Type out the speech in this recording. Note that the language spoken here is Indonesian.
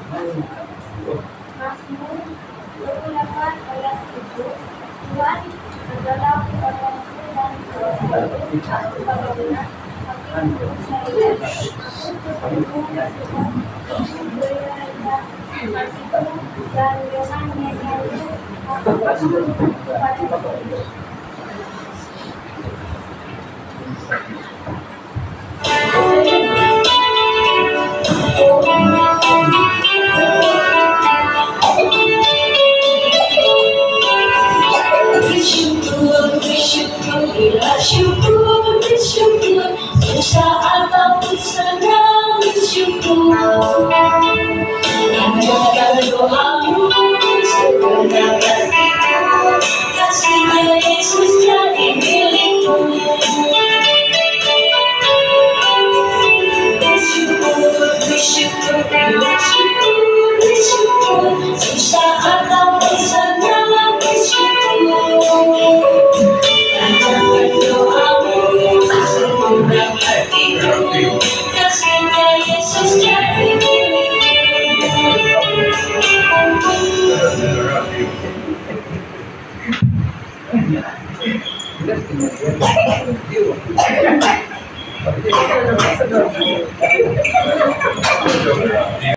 Mazmur 28 ayat 7, Tuhan adalah kekuatanku dan kekuatanku, aku bagaimana, tapi saya aku bersyukur, aku beribadah kasihku, dan dengan nyanyianku aku bersyukur kepadamu. Bersyukur, sesaat aku senang bersyukur. Panjatkan doamu segenap hatiku, kasihnya Yesus jadi milikku. Bersyukur, bersyukur, bersyukur, sesaat aku senang bersyukur. Panjatkan doamu segenap hatiku, kasihnya Yesus jadi milikku.